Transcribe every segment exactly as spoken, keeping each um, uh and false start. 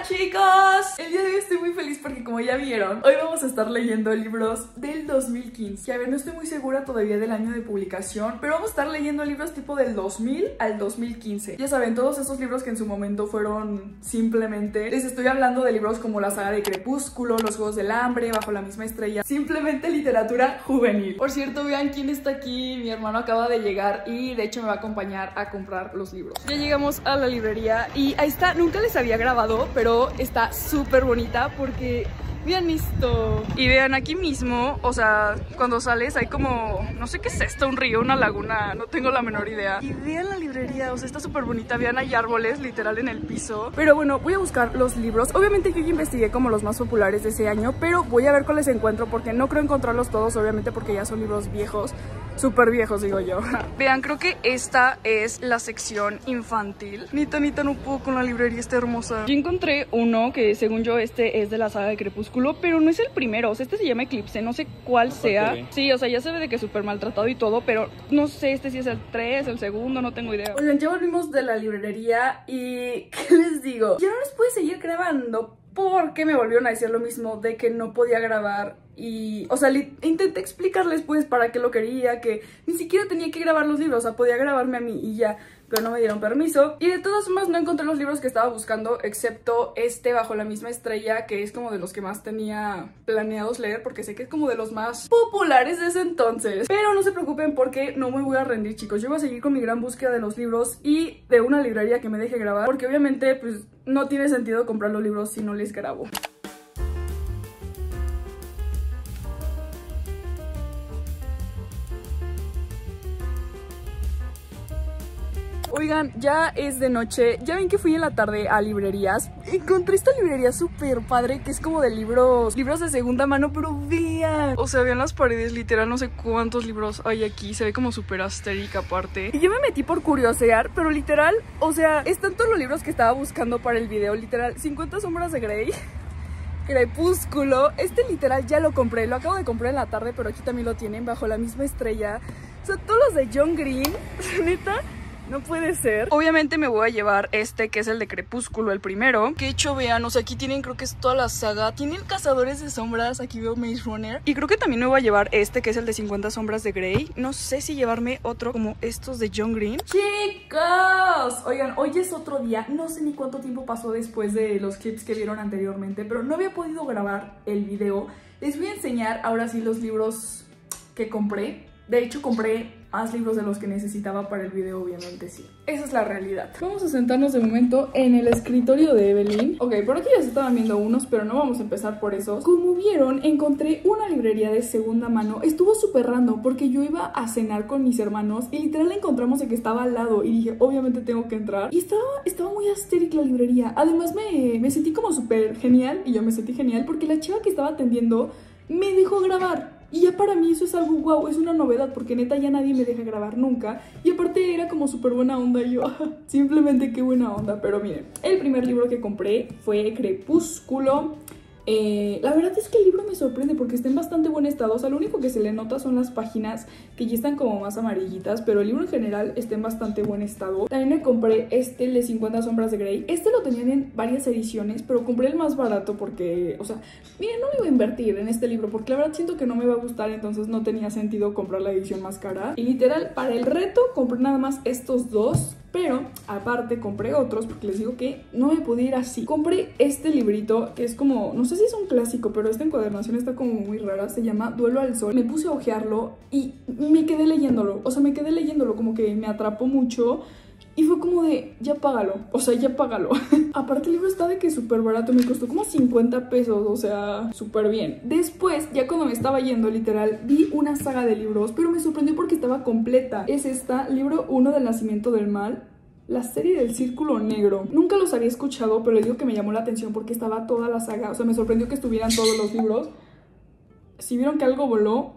Hola chicos, el día de hoy estoy muy feliz porque como ya vieron, hoy vamos a estar leyendo libros del dos mil quince. Ya ven, no estoy muy segura todavía del año de publicación, pero vamos a estar leyendo libros tipo del dos mil al dos mil quince. Ya saben, todos esos libros que en su momento fueron simplemente, les estoy hablando de libros como la saga de Crepúsculo, Los Juegos del Hambre, Bajo la Misma Estrella, simplemente literatura juvenil. Por cierto, vean quién está aquí, mi hermano acaba de llegar y de hecho me va a acompañar a comprar los libros. Ya llegamos a la librería y ahí está, nunca les había grabado, pero está súper bonita porque vean esto. Y vean aquí mismo, o sea, cuando sales hay como, no sé qué es esto, un río, una laguna, no tengo la menor idea. Y vean la librería, o sea, está súper bonita, vean, hay árboles literal en el piso. Pero bueno, voy a buscar los libros. Obviamente yo ya investigué como los más populares de ese año, pero voy a ver cuáles encuentro porque no creo encontrarlos todos, obviamente porque ya son libros viejos. Súper viejos, digo yo. Vean, creo que esta es la sección infantil. Nita, nita, no puedo con la librería, está hermosa. Yo encontré uno que según yo este es de la saga de Crepúsculo, pero no es el primero, o sea, este se llama Eclipse, no sé cuál sea. Sí, o sea, ya se ve de que es súper maltratado y todo, pero no sé este si es el tres, el segundo, no tengo idea. Oigan, ya volvimos de la librería y ¿qué les digo? Ya no les pude seguir grabando porque me volvieron a decir lo mismo de que no podía grabar. Y, o sea, intenté explicarles pues para qué lo quería, que ni siquiera tenía que grabar los libros, o sea, podía grabarme a mí y ya, pero no me dieron permiso. Y de todas formas no encontré los libros que estaba buscando, excepto este, Bajo la Misma Estrella, que es como de los que más tenía planeados leer, porque sé que es como de los más populares de ese entonces. Pero no se preocupen porque no me voy a rendir, chicos. Yo voy a seguir con mi gran búsqueda de los libros y de una librería que me deje grabar, porque obviamente pues no tiene sentido comprar los libros si no les grabo. Oigan, ya es de noche, ya ven que fui en la tarde a librerías. Encontré esta librería súper padre que es como de libros, libros de segunda mano, pero vean. O sea, vean las paredes, literal, no sé cuántos libros hay aquí, se ve como súper astérica aparte. Y yo me metí por curiosear, pero literal, o sea, están todos los libros que estaba buscando para el video, literal, cincuenta sombras de Grey, Crepúsculo, este literal ya lo compré, lo acabo de comprar en la tarde, pero aquí también lo tienen, Bajo la Misma Estrella. O sea, todos los de John Green, neta. No puede ser. Obviamente me voy a llevar este que es el de Crepúsculo, el primero. Que hecho, vean, o sea, aquí tienen, creo que es toda la saga. Tienen Cazadores de Sombras, aquí veo Maze Runner. Y creo que también me voy a llevar este que es el de cincuenta sombras de Grey. No sé si llevarme otro como estos de John Green. ¡Chicos! Oigan, hoy es otro día. No sé ni cuánto tiempo pasó después de los clips que vieron anteriormente, pero no había podido grabar el video. Les voy a enseñar ahora sí los libros que compré. De hecho, compré más libros de los que necesitaba para el video, obviamente sí. Esa es la realidad. Vamos a sentarnos de momento en el escritorio de Evelyn. Ok, por aquí ya se estaban viendo unos, pero no vamos a empezar por esos. Como vieron, encontré una librería de segunda mano. Estuvo súper random porque yo iba a cenar con mis hermanos y literal la encontramos de que estaba al lado y dije, obviamente tengo que entrar. Y estaba, estaba muy astérica la librería. Además me, me sentí como súper genial y yo me sentí genial porque la chica que estaba atendiendo me dejó grabar. Y ya para mí eso es algo wow, es una novedad porque neta ya nadie me deja grabar nunca. Y aparte era como súper buena onda y yo, simplemente qué buena onda. Pero miren, el primer libro que compré fue Crepúsculo. Eh, la verdad es que el libro me sorprende porque está en bastante buen estado. O sea, lo único que se le nota son las páginas que ya están como más amarillitas, pero el libro en general está en bastante buen estado. También me compré este, el de cincuenta sombras de Grey. Este lo tenían en varias ediciones, pero compré el más barato porque, o sea, miren, no me iba a invertir en este libro porque la verdad siento que no me va a gustar, entonces no tenía sentido comprar la edición más cara. Y literal, para el reto compré nada más estos dos. Pero aparte compré otros porque les digo que no me podía ir así. Compré este librito que es como, no sé si es un clásico, pero esta encuadernación está como muy rara. Se llama Duelo al Sol. Me puse a hojearlo y me quedé leyéndolo. O sea, me quedé leyéndolo, como que me atrapó mucho. Y fue como de, ya págalo, o sea, ya págalo. Aparte el libro está de que súper barato, me costó como cincuenta pesos, o sea, súper bien. Después, ya cuando me estaba yendo, literal, vi una saga de libros, pero me sorprendió porque estaba completa. Es esta, libro uno del Nacimiento del Mal, la serie del Círculo Negro. Nunca los había escuchado, pero les digo que me llamó la atención porque estaba toda la saga. O sea, me sorprendió que estuvieran todos los libros. Si vieron que algo voló,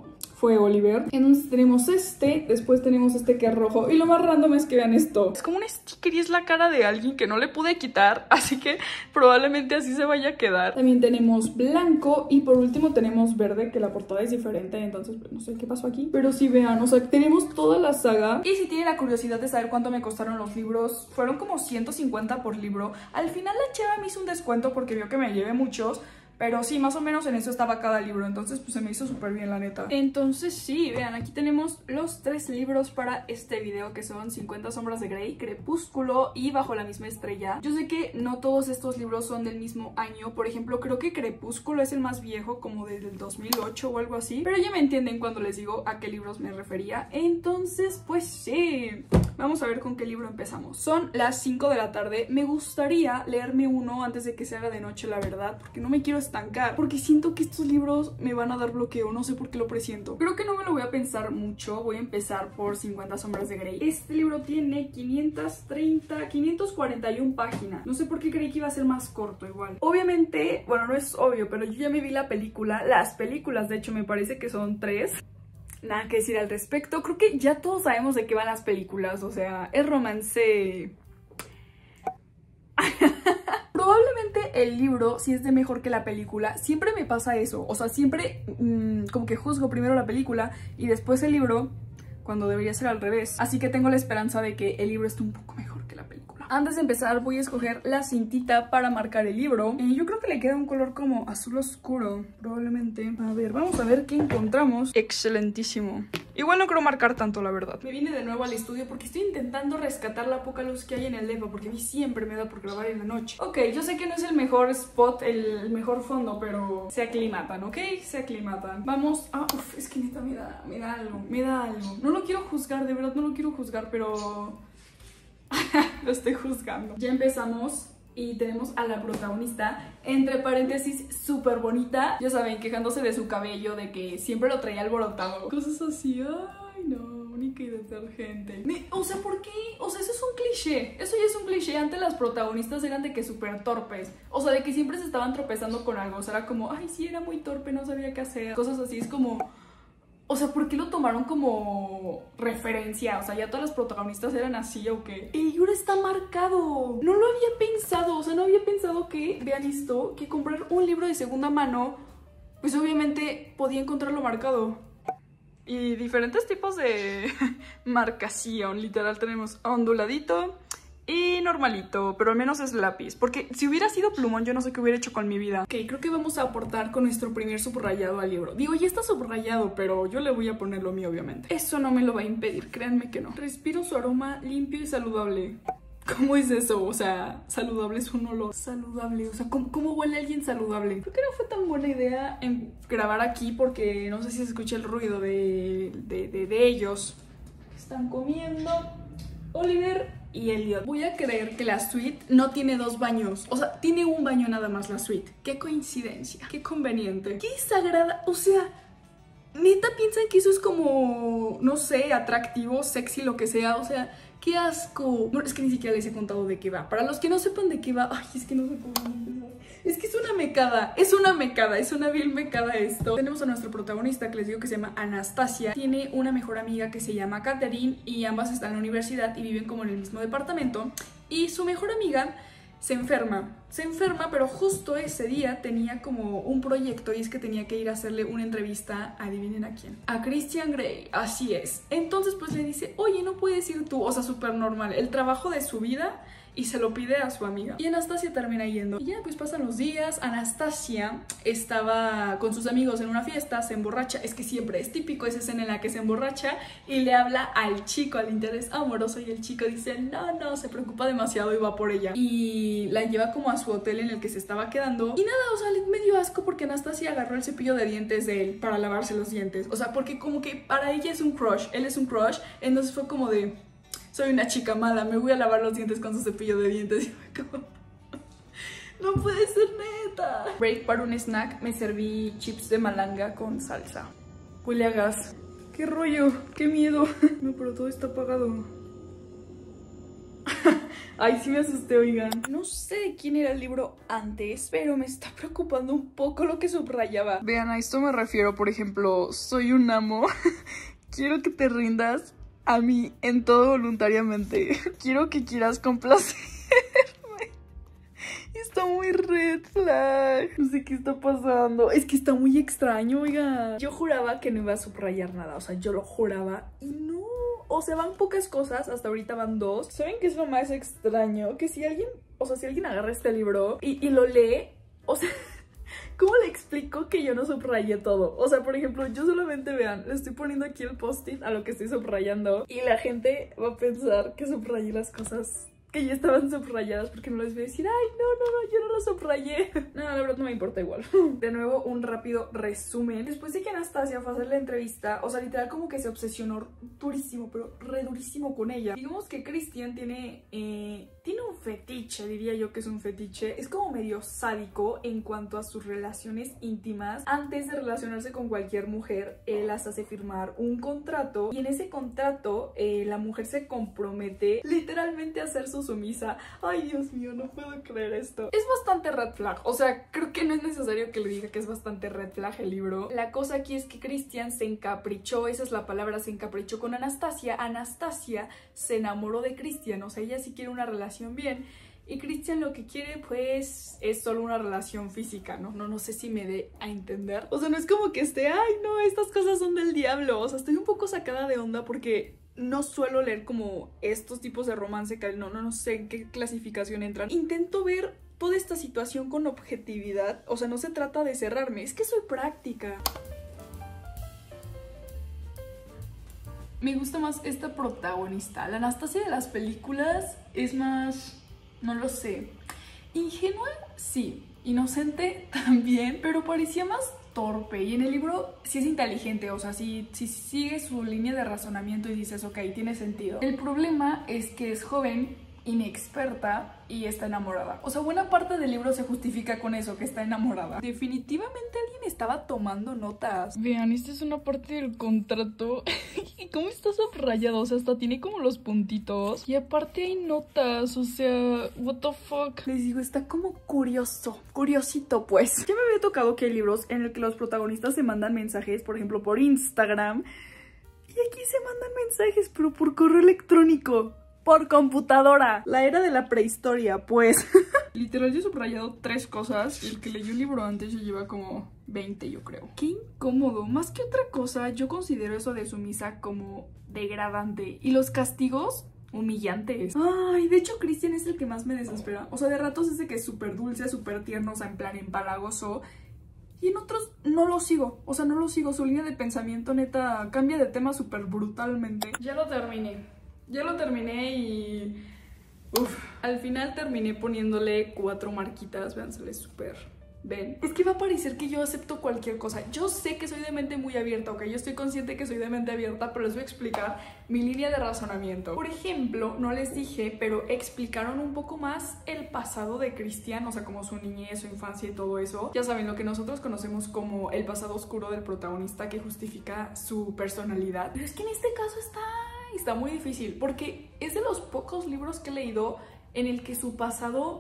fue Oliver. Entonces tenemos este, después tenemos este que es rojo. Y lo más random es que vean esto. Es como un sticker y es la cara de alguien que no le pude quitar, así que probablemente así se vaya a quedar. También tenemos blanco y por último tenemos verde, que la portada es diferente, entonces pues, no sé qué pasó aquí. Pero sí vean, o sea, tenemos toda la saga. Y si tienen la curiosidad de saber cuánto me costaron los libros, fueron como ciento cincuenta por libro. Al final la chava me hizo un descuento porque vio que me llevé muchos. Pero sí, más o menos en eso estaba cada libro. Entonces pues se me hizo súper bien, la neta. Entonces sí, vean, aquí tenemos los tres libros para este video, que son cincuenta sombras de Grey, Crepúsculo y Bajo la misma estrella. Yo sé que no todos estos libros son del mismo año. Por ejemplo, creo que Crepúsculo es el más viejo, como del dos mil ocho o algo así. Pero ya me entienden cuando les digo a qué libros me refería. Entonces pues sí, vamos a ver con qué libro empezamos. Son las cinco de la tarde. Me gustaría leerme uno antes de que se haga de noche, la verdad, porque no me quiero estancar, porque siento que estos libros me van a dar bloqueo, no sé por qué lo presiento. Creo que no me lo voy a pensar mucho. Voy a empezar por cincuenta sombras de Grey. Este libro tiene quinientas treinta, quinientas cuarenta y una páginas. No sé por qué creí que iba a ser más corto igual. Obviamente, bueno, no es obvio, pero yo ya me vi la película. Las películas, de hecho, me parece que son tres. Nada que decir al respecto. Creo que ya todos sabemos de qué van las películas. O sea, es romance. Probablemente el libro sí es de mejor que la película. Siempre me pasa eso. O sea, siempre mmm, como que juzgo primero la película y después el libro, cuando debería ser al revés. Así que tengo la esperanza de que el libro esté un poco mejor que la película. Antes de empezar voy a escoger la cintita para marcar el libro. eh, Yo creo que le queda un color como azul oscuro, probablemente. A ver, vamos a ver qué encontramos. Excelentísimo. Igual no quiero marcar tanto, la verdad. Me vine de nuevo al estudio porque estoy intentando rescatar la poca luz que hay en el depa, porque a mí siempre me da por grabar en la noche. Ok, yo sé que no es el mejor spot, el mejor fondo, pero se aclimatan, ¿ok? Se aclimatan. Vamos a... Uf, es que neta me da, me da algo, me da algo. No lo quiero juzgar, de verdad no lo quiero juzgar, pero... lo estoy juzgando. Ya empezamos y tenemos a la protagonista, entre paréntesis, súper bonita. Ya saben, quejándose de su cabello, de que siempre lo traía alborotado. Cosas así, ay no, única y detergente. O sea, ¿por qué? O sea, eso es un cliché. Eso ya es un cliché. Antes las protagonistas eran de que súper torpes. O sea, de que siempre se estaban tropezando con algo. O sea, era como, ay, sí, era muy torpe, no sabía qué hacer. Cosas así, es como... O sea, ¿por qué lo tomaron como referencia? O sea, ¿ya todas las protagonistas eran así o qué? El libro está marcado. No lo había pensado. O sea, no había pensado que, vean esto, que comprar un libro de segunda mano, pues obviamente podía encontrarlo marcado. Y diferentes tipos de marcación. Literal, tenemos onduladito y normalito, pero al menos es lápiz. Porque si hubiera sido plumón, yo no sé qué hubiera hecho con mi vida. Ok, creo que vamos a aportar con nuestro primer subrayado al libro. Digo, ya está subrayado, pero yo le voy a poner lo mío, obviamente. Eso no me lo va a impedir, créanme que no. Respiro su aroma limpio y saludable. ¿Cómo es eso? O sea, saludable es un olor saludable. O sea, ¿cómo, cómo huele alguien saludable? Creo que no fue tan buena idea en grabar aquí porque no sé si se escucha el ruido de, de, de, de ellos. Están comiendo. Oliver y Elliot. Voy a creer que la suite no tiene dos baños. O sea, tiene un baño nada más la suite. Qué coincidencia, qué conveniente. Qué desagrada, o sea, neta piensan que eso es como, no sé, atractivo, sexy, lo que sea. O sea, qué asco. Bueno, es que ni siquiera les he contado de qué va. Para los que no sepan de qué va, ay, es que no sé cómo empezar. Es que es una mecada, es una mecada, es una vil mecada esto. Tenemos a nuestra protagonista que les digo que se llama Anastasia. Tiene una mejor amiga que se llama Catherine y ambas están en la universidad y viven como en el mismo departamento. Y su mejor amiga se enferma, se enferma, pero justo ese día tenía como un proyecto y es que tenía que ir a hacerle una entrevista, adivinen a quién, a Christian Grey, así es. Entonces pues le dice, oye, no puedes ir tú, o sea, súper normal, el trabajo de su vida. Y se lo pide a su amiga. Y Anastasia termina yendo. Y ya, pues pasan los días. Anastasia estaba con sus amigos en una fiesta, se emborracha. Es que siempre es típico esa escena en la que se emborracha y le habla al chico, al interés amoroso. Y el chico dice, no, no, se preocupa demasiado y va por ella. Y la lleva como a su hotel en el que se estaba quedando. Y nada, o sea, me dio asco porque Anastasia agarró el cepillo de dientes de él para lavarse los dientes. O sea, porque como que para ella es un crush, él es un crush. Entonces fue como de... soy una chica mala, me voy a lavar los dientes con su cepillo de dientes. No puede ser neta. Break para un snack, me serví chips de malanga con salsa. Huele a gas. ¿Qué rollo? ¡Qué miedo! No, pero todo está apagado. Ay, sí me asusté, oigan. No sé de quién era el libro antes, pero me está preocupando un poco lo que subrayaba. Vean, a esto me refiero, por ejemplo, soy un amo. Quiero que te rindas a mí en todo voluntariamente. Quiero que quieras complacerme. Está muy red flag. No sé qué está pasando. Es que está muy extraño, oiga. Yo juraba que no iba a subrayar nada. O sea, yo lo juraba y no. O sea, van pocas cosas. Hasta ahorita van dos. ¿Saben qué es lo más extraño? Que si alguien, o sea, si alguien agarra este libro y, y lo lee, o sea... ¿Cómo le explico que yo no subrayé todo? O sea, por ejemplo, yo solamente, vean, le estoy poniendo aquí el post-it a lo que estoy subrayando y la gente va a pensar que subrayé las cosas que ya estaban subrayadas porque no les voy a decir, ay, no, no, no, yo no lo subrayé. No, la verdad no me importa igual. De nuevo, un rápido resumen. Después de que Anastasia fue a hacer la entrevista, o sea, literal como que se obsesionó durísimo, pero re durísimo con ella. Digamos que Christian tiene, eh, tiene un fetiche, diría yo que es un fetiche. Es como medio sádico en cuanto a sus relaciones íntimas. Antes de relacionarse con cualquier mujer, él las hace firmar un contrato y en ese contrato eh, la mujer se compromete literalmente a hacer sus sumisa. Ay, Dios mío, no puedo creer esto. Es bastante red flag. O sea, creo que no es necesario que le diga que es bastante red flag el libro. La cosa aquí es que Christian se encaprichó, esa es la palabra, se encaprichó con Anastasia. Anastasia se enamoró de Christian. O sea, ella sí quiere una relación bien. Y Christian lo que quiere, pues, es solo una relación física, ¿no? No, no sé si me dé a entender. O sea, no es como que esté, ay, no, estas cosas son del diablo. O sea, estoy un poco sacada de onda porque... no suelo leer como estos tipos de romance que no, no, no sé en qué clasificación entran. Intento ver toda esta situación con objetividad. O sea, no se trata de cerrarme, es que soy práctica. Me gusta más esta protagonista. La Anastasia de las películas es más... no lo sé. Ingenua, sí. Inocente también, pero parecía más... torpe, y en el libro sí es inteligente, o sea, sí, sí sigue su línea de razonamiento y dices, ok, tiene sentido. El problema es que es joven, inexperta y está enamorada. O sea, buena parte del libro se justifica con eso, que está enamorada. Definitivamente alguien estaba tomando notas. Vean, esta es una parte del contrato. ¿Cómo está subrayado? O sea, hasta tiene como los puntitos. Y aparte hay notas, o sea, what the fuck. Les digo, está como curioso, curiosito pues. Ya me había tocado que hay libros en el que los protagonistas se mandan mensajes, por ejemplo, por Instagram. Y aquí se mandan mensajes, pero por correo electrónico. Por computadora. La era de la prehistoria, pues. Literal, yo he subrayado tres cosas. El que leyó un libro antes ya lleva como veinte, yo creo. Qué incómodo. Más que otra cosa, yo considero eso de sumisa como degradante. Y los castigos, humillantes. Ay, de hecho, Christian es el que más me desespera. O sea, de ratos es de que es súper dulce, súper tierno, o sea, en plan empalagoso. Y en otros no lo sigo. O sea, no lo sigo. Su línea de pensamiento, neta, cambia de tema súper brutalmente. Ya lo terminé. Ya lo terminé y... Uf, al final terminé poniéndole cuatro marquitas. Vean, se ve súper... ¿Ven? Es que va a parecer que yo acepto cualquier cosa. Yo sé que soy de mente muy abierta, ¿ok? Yo estoy consciente que soy de mente abierta, pero les voy a explicar mi línea de razonamiento. Por ejemplo, no les dije, pero explicaron un poco más el pasado de Christian, o sea, como su niñez, su infancia y todo eso. Ya saben, lo que nosotros conocemos como el pasado oscuro del protagonista que justifica su personalidad. Pero es que en este caso está... está muy difícil, porque es de los pocos libros que he leído en el que su pasado,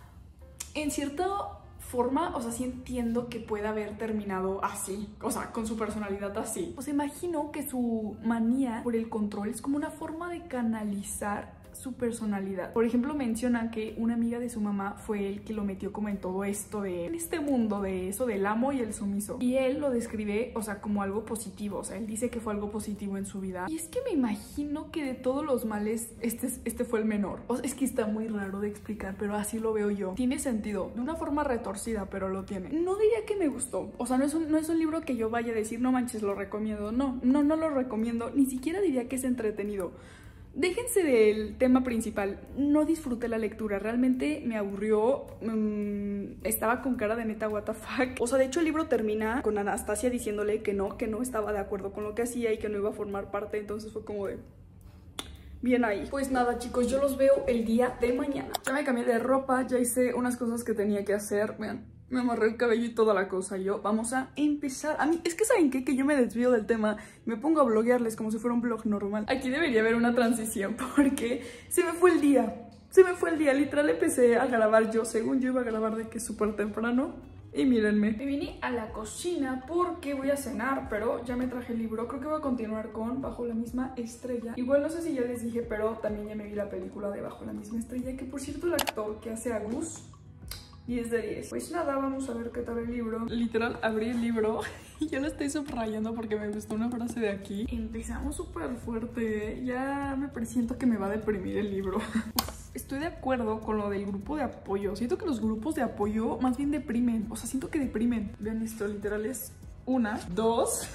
en cierta forma, o sea, sí entiendo que pueda haber terminado así, o sea, con su personalidad así. O sea, imagino que su manía por el control es como una forma de canalizar su personalidad. Por ejemplo, menciona que una amiga de su mamá fue el que lo metió como en todo esto de, en este mundo de eso del amo y el sumiso. Y él lo describe, o sea, como algo positivo. O sea, él dice que fue algo positivo en su vida. Y es que me imagino que de todos los males, este, este fue el menor. O sea, es que está muy raro de explicar, pero así lo veo yo. Tiene sentido, de una forma retorcida, pero lo tiene. No diría que me gustó. O sea, no es un, no es un libro que yo vaya a decir, no manches, lo recomiendo. No, no, no lo recomiendo. Ni siquiera diría que es entretenido. Déjense del tema principal, no disfruté la lectura, realmente me aburrió, mmm, estaba con cara de neta what the fuck. O sea, de hecho el libro termina con Anastasia diciéndole que no, que no estaba de acuerdo con lo que hacía y que no iba a formar parte, entonces fue como de... bien ahí. Pues nada, chicos, yo los veo el día de mañana. Ya me cambié de ropa, ya hice unas cosas que tenía que hacer, vean. Me amarré el cabello y toda la cosa. Yo, vamos a empezar. A mí, es que ¿saben qué? Que yo me desvío del tema. Me pongo a bloguearles como si fuera un blog normal. Aquí debería haber una transición porque se me fue el día. Se me fue el día, literal empecé a grabar yo, según yo iba a grabar de que súper temprano. Y mírenme. Me vine a la cocina porque voy a cenar, pero ya me traje el libro. Creo que voy a continuar con Bajo la misma estrella. Igual no sé si ya les dije, pero también ya me vi la película de Bajo la misma estrella, que por cierto el actor que hace a Gus, diez de diez. Pues nada, vamos a ver qué tal el libro. Literal, abrí el libro y yo lo estoy subrayando porque me gustó una frase de aquí. Empezamos súper fuerte. Ya me presiento que me va a deprimir el libro. Estoy de acuerdo con lo del grupo de apoyo. Siento que los grupos de apoyo más bien deprimen. O sea, siento que deprimen. Vean esto, literal es una, dos,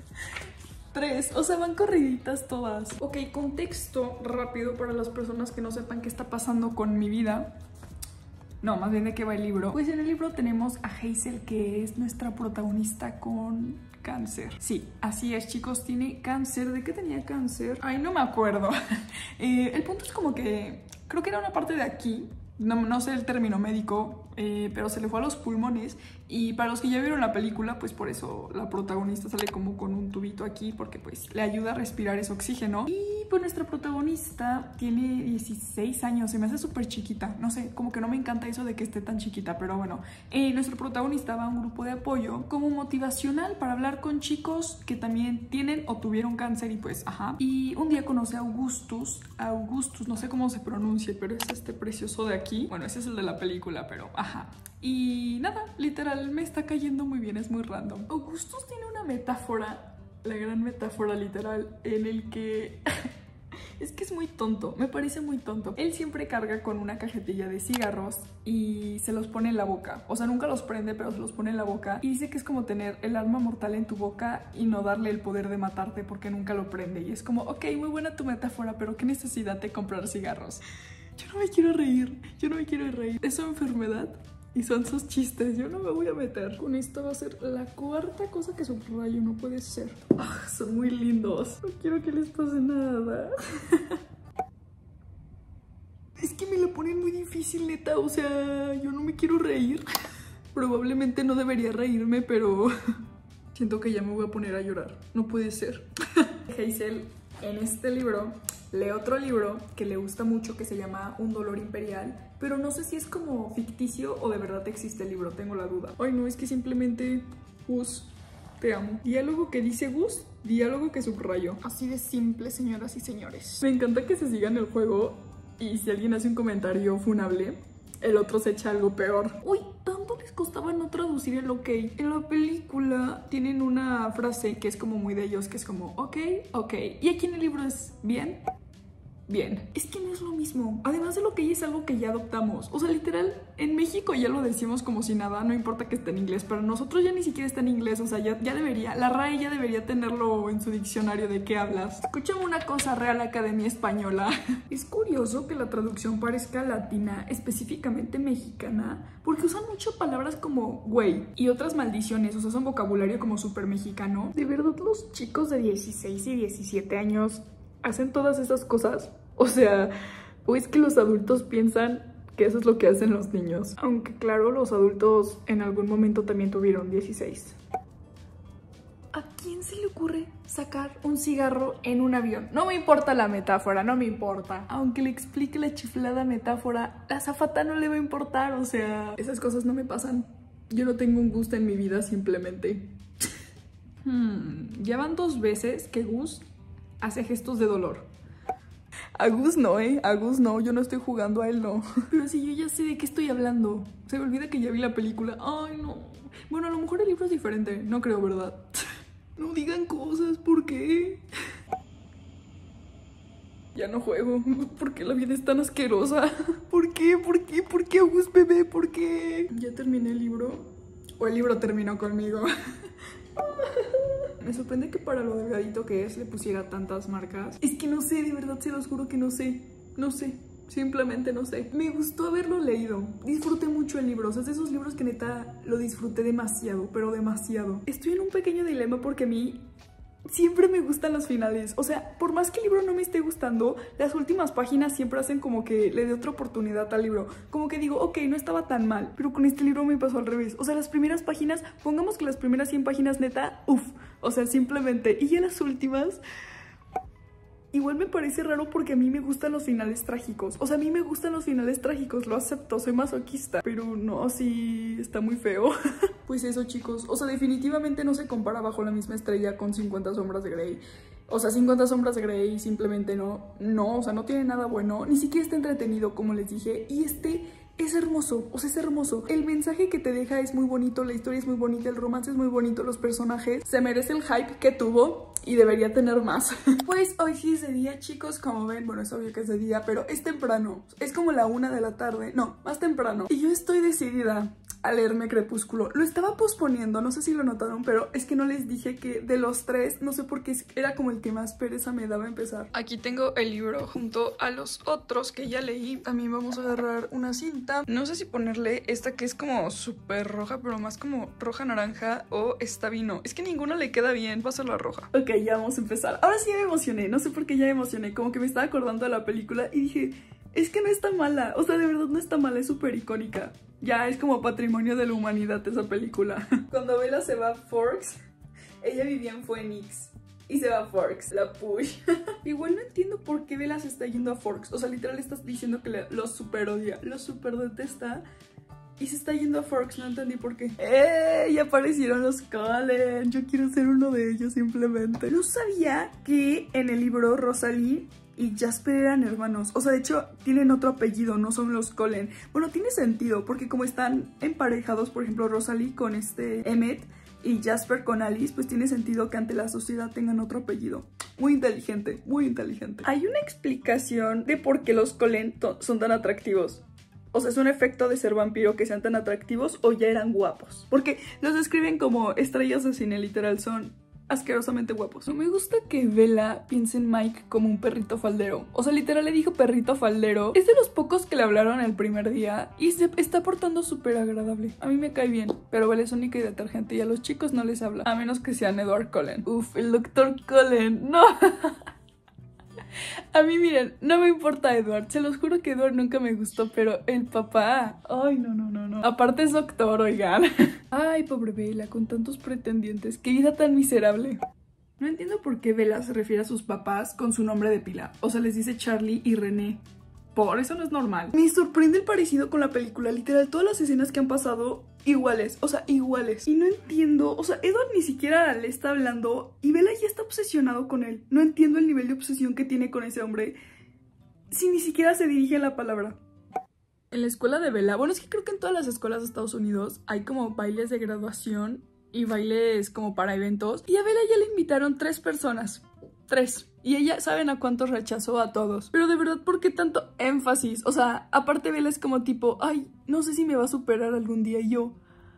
tres. O sea, van corriditas todas. Ok, contexto rápido para las personas que no sepan qué está pasando con mi vida. No, más bien de qué va el libro. Pues en el libro tenemos a Hazel, que es nuestra protagonista con cáncer. Sí, así es, chicos, tiene cáncer. ¿De qué tenía cáncer? Ay, no me acuerdo. eh, el punto es como que creo que era una parte de aquí. No, no sé el término médico, eh, pero se le fue a los pulmones. Y para los que ya vieron la película, pues por eso la protagonista sale como con un tubito aquí, porque pues le ayuda a respirar ese oxígeno. Y pues nuestra protagonista tiene dieciséis años, se me hace súper chiquita. No sé, como que no me encanta eso de que esté tan chiquita, pero bueno. Eh, nuestro protagonista va a un grupo de apoyo como motivacional para hablar con chicos que también tienen o tuvieron cáncer y pues, ajá. Y un día conoce a Augustus, Augustus, no sé cómo se pronuncie, pero es este precioso de aquí. Bueno, ese es el de la película, pero ajá. Y nada, literal, me está cayendo muy bien, es muy random. Augustus tiene una metáfora, la gran metáfora literal, en el que... es que es muy tonto, me parece muy tonto. Él siempre carga con una cajetilla de cigarros y se los pone en la boca. O sea, nunca los prende, pero se los pone en la boca. Y dice que es como tener el arma mortal en tu boca y no darle el poder de matarte porque nunca lo prende. Y es como, ok, muy buena tu metáfora, pero ¿qué necesidad de comprar cigarros? Yo no me quiero reír, yo no me quiero reír. Es su enfermedad y son sus chistes, yo no me voy a meter. Con esta va a ser la cuarta cosa que subrayo, no puede ser. Ah, son muy lindos. No quiero que les pase nada. Es que me la ponen muy difícil, neta, o sea, yo no me quiero reír. Probablemente no debería reírme, pero siento que ya me voy a poner a llorar. No puede ser. Hazel, en este libro, lee otro libro que le gusta mucho que se llama Un dolor imperial, pero no sé si es como ficticio o de verdad existe el libro, tengo la duda. Ay no, es que simplemente Gus, te amo. Diálogo que dice Gus, diálogo que subrayo. Así de simple, señoras y señores. Me encanta que se sigan el juego y si alguien hace un comentario funable, el otro se echa algo peor. Uy, tanto les costaba no traducir el ok. En la película tienen una frase que es como muy de ellos, que es como ok, ok. Y aquí en el libro es bien, bien. Es que no es lo mismo. Además de lo que es algo que ya adoptamos. O sea, literal, en México ya lo decimos como si nada, no importa que esté en inglés. Pero nosotros ya ni siquiera está en inglés. O sea, ya, ya debería, la R A E ya debería tenerlo en su diccionario de qué hablas. Escúchame una cosa, Real Academia Española. Es curioso que la traducción parezca latina, específicamente mexicana, porque usan mucho palabras como güey y otras maldiciones. O sea, son vocabulario como súper mexicano. De verdad, los chicos de dieciséis y diecisiete años hacen todas esas cosas. O sea, o es que los adultos piensan que eso es lo que hacen los niños. Aunque claro, los adultos en algún momento también tuvieron dieciséis. ¿A quién se le ocurre sacar un cigarro en un avión? No me importa la metáfora, no me importa. Aunque le explique la chiflada metáfora, la azafata no le va a importar, o sea... Esas cosas no me pasan. Yo no tengo un gusto en mi vida, simplemente. hmm, ya van dos veces que Gus hace gestos de dolor. A Gus no, ¿eh? A Gus no, yo no estoy jugando a él, no. Pero si yo ya sé de qué estoy hablando. Se me olvida que ya vi la película. Ay, no. Bueno, a lo mejor el libro es diferente. No creo, ¿verdad? No digan cosas, ¿por qué? Ya no juego. ¿Por qué la vida es tan asquerosa? ¿Por qué? ¿Por qué? ¿Por qué, Gus, bebé? ¿Por qué? ¿Ya terminé el libro? ¿O el libro terminó conmigo? Me sorprende que para lo delgadito que es le pusiera tantas marcas. Es que no sé, de verdad se los juro que no sé. No sé, simplemente no sé. Me gustó haberlo leído. Disfruté mucho el libro. O sea, es de esos libros que neta lo disfruté demasiado, pero demasiado. Estoy en un pequeño dilema porque a mí siempre me gustan los finales. O sea, por más que el libro no me esté gustando, las últimas páginas siempre hacen como que le dé otra oportunidad al libro. Como que digo, ok, no estaba tan mal. Pero con este libro me pasó al revés. O sea, las primeras páginas, pongamos que las primeras cien páginas neta, uff. O sea, simplemente. Y ya las últimas... igual me parece raro porque a mí me gustan los finales trágicos. O sea, a mí me gustan los finales trágicos, lo acepto, soy masoquista. Pero no, sí, está muy feo. Pues eso, chicos, o sea, definitivamente no se compara Bajo la misma estrella con cincuenta sombras de Grey. O sea, cincuenta sombras de Grey simplemente no, no, o sea, no tiene nada bueno. Ni siquiera está entretenido, como les dije. Y este es hermoso, o sea, es hermoso. El mensaje que te deja es muy bonito, la historia es muy bonita, el romance es muy bonito, los personajes. Se merece el hype que tuvo y debería tener más. Pues hoy sí es de día, chicos, como ven, bueno, es obvio que es de día, pero es temprano. Es como la una de la tarde, no, más temprano. Y yo estoy decidida a leerme Crepúsculo. Lo estaba posponiendo, no sé si lo notaron, pero es que no les dije que de los tres, no sé por qué, era como el que más pereza me daba empezar. Aquí tengo el libro junto a los otros que ya leí. También vamos a agarrar una cinta. No sé si ponerle esta que es como súper roja, pero más como roja naranja, o esta vino. Es que ninguna le queda bien, va a ser la roja. Ok, ya vamos a empezar. Ahora sí ya me emocioné, no sé por qué ya me emocioné. Como que me estaba acordando de la película y dije, es que no está mala. O sea, de verdad no está mala, es súper icónica. Ya es como patrimonio de la humanidad esa película. Cuando Bella se va a Forks, ella vivía en Phoenix y se va a Forks, la push. Igual no entiendo por qué Bella se está yendo a Forks. O sea, literal estás diciendo que le, los super odia, los super detesta y se está yendo a Forks, no entendí por qué. ¡Eh! Ya aparecieron los Cullen. Yo quiero ser uno de ellos simplemente. No sabía que en el libro Rosalie y Jasper eran hermanos. O sea, de hecho, tienen otro apellido, no son los Cullen. Bueno, tiene sentido, porque como están emparejados, por ejemplo, Rosalie con este Emmett y Jasper con Alice, pues tiene sentido que ante la sociedad tengan otro apellido. Muy inteligente, muy inteligente. Hay una explicación de por qué los Cullen son tan atractivos. O sea, ¿es un efecto de ser vampiro que sean tan atractivos o ya eran guapos? Porque los describen como estrellas de cine, literal, son asquerosamente guapos. No me gusta que Bella piense en Mike como un perrito faldero. O sea, literal le dijo perrito faldero. Es de los pocos que le hablaron el primer día y se está portando súper agradable. A mí me cae bien, pero Bella es única y detergente y a los chicos no les habla. A menos que sean Edward Cullen. Uf, el doctor Cullen. No. A mí, miren, no me importa Edward. Se los juro que Edward nunca me gustó, pero el papá... Ay, no, no, no, no. Aparte es doctor, oigan. Ay, pobre Bella, con tantos pretendientes. Qué vida tan miserable. No entiendo por qué Bella se refiere a sus papás con su nombre de pila. O sea, les dice Charlie y René. Por eso no es normal. Me sorprende el parecido con la película. Literal, todas las escenas que han pasado iguales, o sea, iguales. Y no entiendo, o sea, Edward ni siquiera le está hablando y Bella ya está obsesionado con él. No entiendo el nivel de obsesión que tiene con ese hombre si ni siquiera se dirige a la palabra. En la escuela de Bella, bueno, es que creo que en todas las escuelas de Estados Unidos hay como bailes de graduación y bailes como para eventos. Y a Bella ya le invitaron tres personas. Tres. Y ella, ¿saben a cuántos rechazó? A todos. Pero de verdad, ¿por qué tanto énfasis? O sea, aparte Bella es como tipo, ay, no sé si me va a superar algún día. Y yo,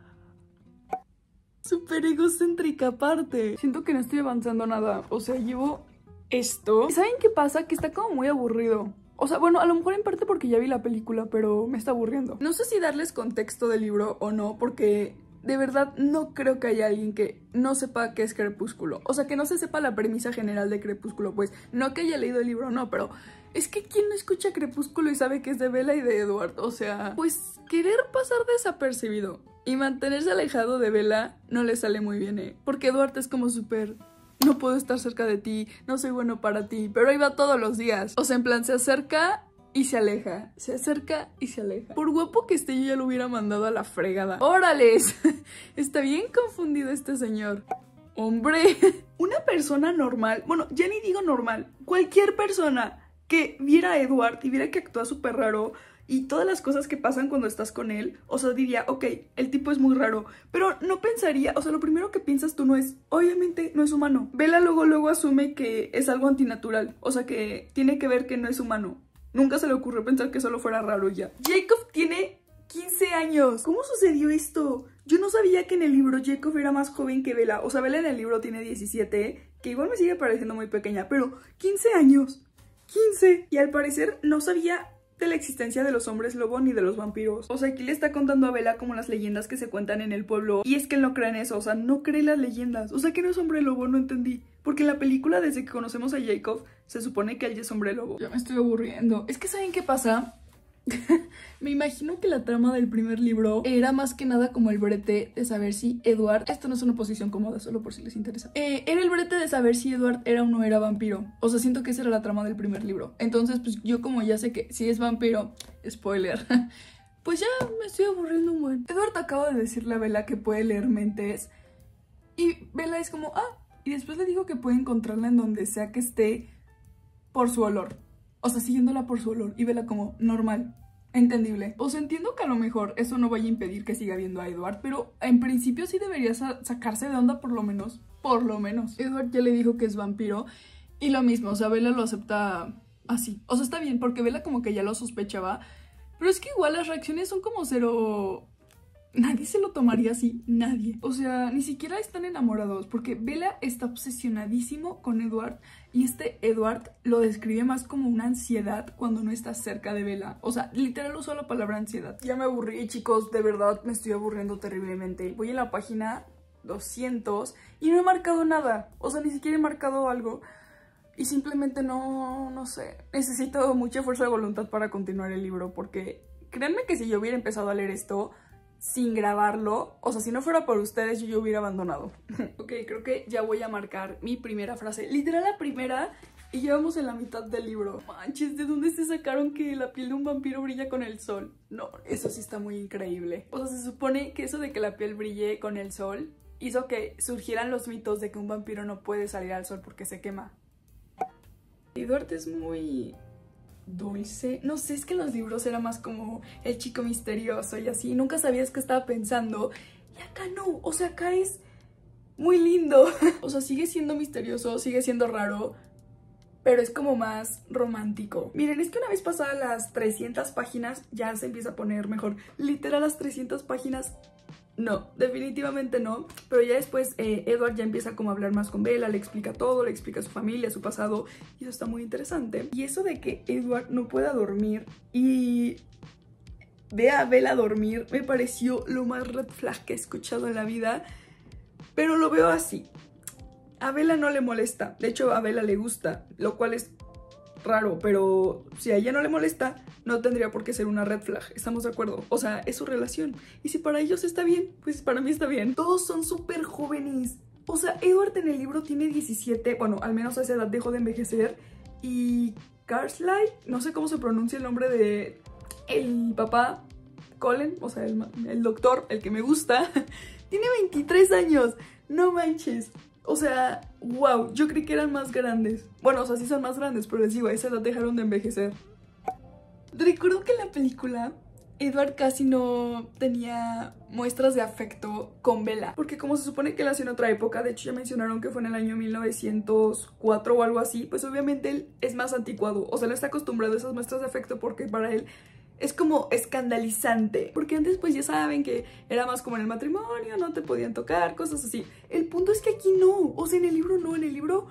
súper egocéntrica aparte. Siento que no estoy avanzando nada. O sea, llevo esto. ¿Saben qué pasa? Que está como muy aburrido. O sea, bueno, a lo mejor en parte porque ya vi la película, pero me está aburriendo. No sé si darles contexto del libro o no, porque de verdad no creo que haya alguien que no sepa qué es Crepúsculo. O sea, que no se sepa la premisa general de Crepúsculo, pues no que haya leído el libro, no, pero es que ¿quién no escucha Crepúsculo y sabe que es de Bella y de Edward? O sea, pues querer pasar desapercibido y mantenerse alejado de Bella no le sale muy bien, ¿eh? Porque Edward es como súper... No puedo estar cerca de ti, no soy bueno para ti, pero ahí va todos los días. O sea, en plan, se acerca y se aleja, se acerca y se aleja. Por guapo que esté, yo ya lo hubiera mandado a la fregada. ¡Órales! Está bien confundido este señor. ¡Hombre! Una persona normal, bueno, ya ni digo normal, cualquier persona que viera a Edward y viera que actúa súper raro y todas las cosas que pasan cuando estás con él, o sea, diría, ok, el tipo es muy raro, pero no pensaría, o sea, lo primero que piensas tú no es, obviamente no es humano. Bella luego luego asume que es algo antinatural, o sea, que tiene que ver que no es humano. Nunca se le ocurrió pensar que solo fuera raro y ya. Jacob tiene quince años. ¿Cómo sucedió esto? Yo no sabía que en el libro Jacob era más joven que Bella. O sea, Bella en el libro tiene diecisiete, que igual me sigue pareciendo muy pequeña, pero quince años. quince. Y al parecer no sabía de la existencia de los hombres lobo ni de los vampiros. O sea, aquí le está contando a Bella como las leyendas que se cuentan en el pueblo. Y es que él no cree en eso, o sea, no cree las leyendas. O sea, que no es hombre lobo, no entendí. Porque en la película, desde que conocemos a Jacob, se supone que él ya es hombre lobo. Ya me estoy aburriendo. Es que ¿saben qué pasa? Me imagino que la trama del primer libro era más que nada como el brete de saber si Edward... Esto no es una posición cómoda, solo por si les interesa. Eh, era el brete de saber si Edward era o no era vampiro. O sea, siento que esa era la trama del primer libro. Entonces, pues yo como ya sé que si es vampiro... Spoiler. Pues ya me estoy aburriendo un buen. Edward acaba de decirle a Bella que puede leer mentes. Y Bella es como, ah... Y después le dijo que puede encontrarla en donde sea que esté por su olor. O sea, siguiéndola por su olor. Y Bella como, normal. Entendible. O sea, entiendo que a lo mejor eso no vaya a impedir que siga viendo a Edward, pero en principio sí debería sa sacarse de onda por lo menos. Por lo menos. Edward ya le dijo que es vampiro y lo mismo, o sea, Bella lo acepta así. O sea, está bien porque Bella como que ya lo sospechaba, pero es que igual las reacciones son como cero... Nadie se lo tomaría así, nadie. O sea, ni siquiera están enamorados porque Bella está obsesionadísimo con Edward y este Edward lo describe más como una ansiedad cuando no está cerca de Bella. O sea, literal usó la palabra ansiedad. Ya me aburrí, chicos, de verdad me estoy aburriendo terriblemente. Voy en la página doscientos y no he marcado nada. O sea, ni siquiera he marcado algo. Y simplemente no, no sé. Necesito mucha fuerza de voluntad para continuar el libro porque créanme que si yo hubiera empezado a leer esto... sin grabarlo, o sea, si no fuera por ustedes yo, yo hubiera abandonado. Ok, creo que ya voy a marcar mi primera frase, literal la primera, y ya vamos en la mitad del libro. Manches, ¿de dónde se sacaron que la piel de un vampiro brilla con el sol? No, eso sí está muy increíble. O sea, se supone que eso de que la piel brille con el sol hizo que surgieran los mitos de que un vampiro no puede salir al sol porque se quema. Edward es muy... dulce, no sé, es que en los libros era más como el chico misterioso y así, nunca sabías qué estaba pensando y acá no, o sea, acá es muy lindo. O sea, sigue siendo misterioso, sigue siendo raro, pero es como más romántico. Miren, es que una vez pasadas las trescientas páginas ya se empieza a poner mejor. Literal las trescientas páginas no, definitivamente no. Pero ya después eh, Edward ya empieza como a hablar más con Bella, le explica todo, le explica su familia, su pasado, y eso está muy interesante. Y eso de que Edward no pueda dormir y vea a Bella dormir me pareció lo más red flag que he escuchado en la vida. Pero lo veo así. A Bella no le molesta, de hecho a Bella le gusta, lo cual es raro, pero si a ella no le molesta, no tendría por qué ser una red flag, ¿estamos de acuerdo? O sea, es su relación, y si para ellos está bien, pues para mí está bien. Todos son súper jóvenes, o sea, Edward en el libro tiene diecisiete, bueno, al menos a esa edad dejó de envejecer, y Carlisle, no sé cómo se pronuncia el nombre de el papá, Colin, o sea, el, el doctor, el que me gusta, tiene veintitrés años, no manches. O sea, wow, yo creí que eran más grandes. Bueno, o sea, sí son más grandes, pero les digo, a esa edad dejaron de envejecer. Recuerdo que en la película Edward casi no tenía muestras de afecto con Bella, porque como se supone que él nació en otra época, de hecho ya mencionaron que fue en el año mil novecientos cuatro o algo así, pues obviamente él es más anticuado, o sea, él está acostumbrado a esas muestras de afecto porque para él es como escandalizante, porque antes pues ya saben que era más como en el matrimonio, no te podían tocar, cosas así. El punto es que aquí no, o sea, en el libro no, en el libro...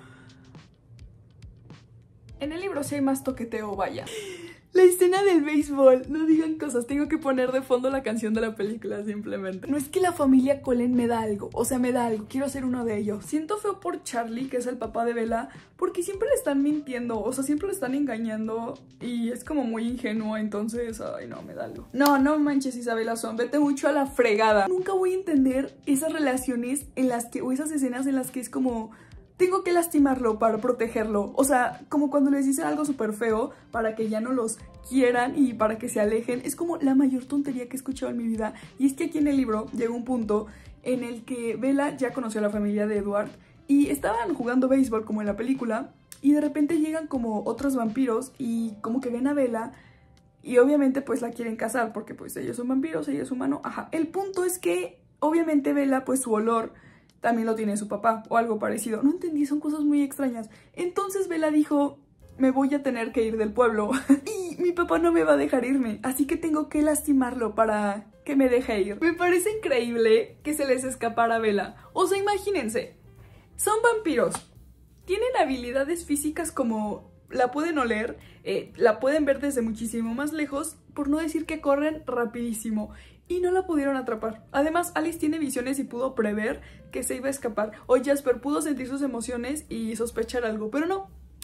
En el libro sí hay más toqueteo, vaya. La escena del béisbol, no digan cosas, tengo que poner de fondo la canción de la película simplemente. No es que la familia Cullen me da algo, o sea, me da algo, quiero ser uno de ellos. Siento feo por Charlie, que es el papá de Bella, porque siempre le están mintiendo, o sea, siempre le están engañando y es como muy ingenuo, entonces, ay no, me da algo. No, no manches Isabela Swan, vete mucho a la fregada. Nunca voy a entender esas relaciones en las que, o esas escenas en las que es como... tengo que lastimarlo para protegerlo, o sea, como cuando les dicen algo súper feo para que ya no los quieran y para que se alejen, es como la mayor tontería que he escuchado en mi vida. Y es que aquí en el libro llega un punto en el que Bella ya conoció a la familia de Edward y estaban jugando béisbol como en la película y de repente llegan como otros vampiros y como que ven a Bella y obviamente pues la quieren casar porque pues ellos son vampiros, ella es humano, ajá. El punto es que obviamente Bella pues su olor también lo tiene su papá o algo parecido. No entendí, son cosas muy extrañas. Entonces Bella dijo, me voy a tener que ir del pueblo y mi papá no me va a dejar irme, así que tengo que lastimarlo para que me deje ir. Me parece increíble que se les escapara a Bella. O sea, imagínense, son vampiros, tienen habilidades físicas como la pueden oler, eh, la pueden ver desde muchísimo más lejos, por no decir que corren rapidísimo. Y no la pudieron atrapar. Además, Alice tiene visiones y pudo prever que se iba a escapar. O Jasper pudo sentir sus emociones y sospechar algo, pero no.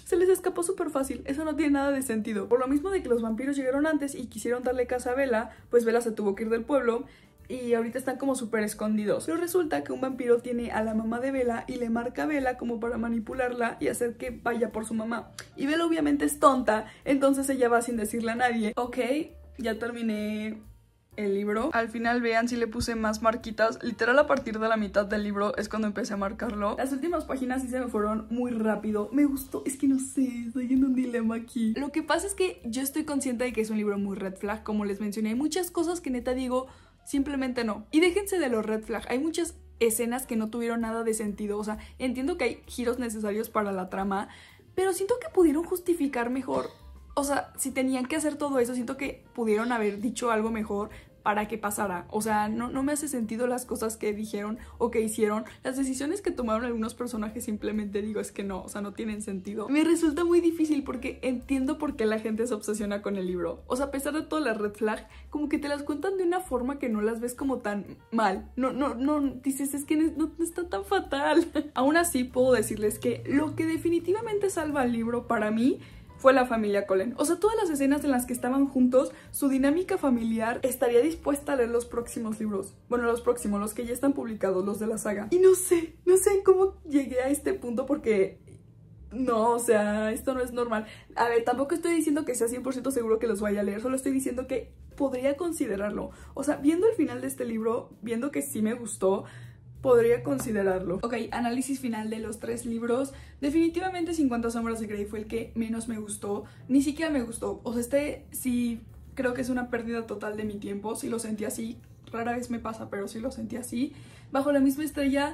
se les escapó súper fácil. Eso no tiene nada de sentido. Por lo mismo de que los vampiros llegaron antes y quisieron darle casa a Bella, pues Bella se tuvo que ir del pueblo y ahorita están como súper escondidos. Pero resulta que un vampiro tiene a la mamá de Bella y le marca a Bella como para manipularla y hacer que vaya por su mamá. Y Bella obviamente es tonta, entonces ella va sin decirle a nadie. Ok, ya terminé el libro. Al final vean si le puse más marquitas. Literal a partir de la mitad del libro es cuando empecé a marcarlo. Las últimas páginas sí se me fueron muy rápido. Me gustó, es que no sé, estoy en un dilema aquí. Lo que pasa es que yo estoy consciente de que es un libro muy red flag. Como les mencioné, hay muchas cosas que neta digo simplemente no. Y déjense de los red flag. Hay muchas escenas que no tuvieron nada de sentido. O sea, entiendo que hay giros necesarios para la trama, pero siento que pudieron justificar mejor. O sea, si tenían que hacer todo eso, siento que pudieron haber dicho algo mejor para que pasara. O sea, no, no me hace sentido las cosas que dijeron o que hicieron. Las decisiones que tomaron algunos personajes simplemente digo, es que no, o sea, no tienen sentido. Me resulta muy difícil porque entiendo por qué la gente se obsesiona con el libro. O sea, a pesar de todas las red flag, como que te las cuentan de una forma que no las ves como tan mal. No, no, no, dices, es que no, no está tan fatal. Aún así, puedo decirles que lo que definitivamente salva al libro para mí fue la familia Cullen. O sea, todas las escenas en las que estaban juntos, su dinámica familiar, estaría dispuesta a leer los próximos libros. Bueno, los próximos, los que ya están publicados, los de la saga. Y no sé, no sé cómo llegué a este punto porque no, o sea, esto no es normal. A ver, tampoco estoy diciendo que sea cien por ciento seguro que los vaya a leer, solo estoy diciendo que podría considerarlo. O sea, viendo el final de este libro, viendo que sí me gustó, podría considerarlo. Ok, análisis final de los tres libros. Definitivamente cincuenta sombras de Grey fue el que menos me gustó. Ni siquiera me gustó. O sea, este sí creo que es una pérdida total de mi tiempo. Sí lo sentí así. Rara vez me pasa, pero sí lo sentí así. Bajo la misma estrella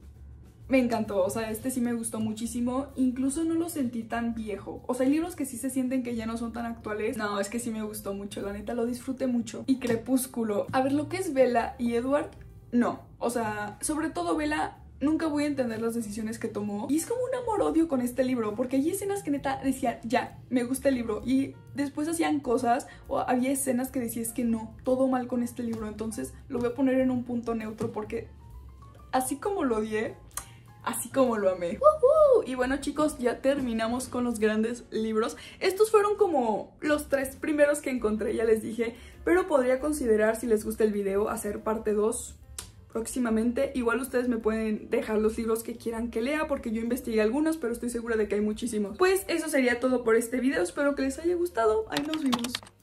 me encantó. O sea, este sí me gustó muchísimo. Incluso no lo sentí tan viejo. O sea, hay libros que sí se sienten que ya no son tan actuales. No, es que sí me gustó mucho. La neta, lo disfruté mucho. Y Crepúsculo. A ver, lo que es Bella y Edward, no, o sea, sobre todo Bella, nunca voy a entender las decisiones que tomó. Y es como un amor-odio con este libro, porque hay escenas que neta decían, ya, me gusta el libro. Y después hacían cosas, o había escenas que decías que no, todo mal con este libro. Entonces lo voy a poner en un punto neutro, porque así como lo odié, así como lo amé. ¡Woohoo! Y bueno, chicos, ya terminamos con los grandes libros. Estos fueron como los tres primeros que encontré, ya les dije. Pero podría considerar, si les gusta el video, hacer parte dos próximamente. Igual ustedes me pueden dejar los libros que quieran que lea, porque yo investigué algunos, pero estoy segura de que hay muchísimos. Pues eso sería todo por este video. Espero que les haya gustado. Ahí nos vemos.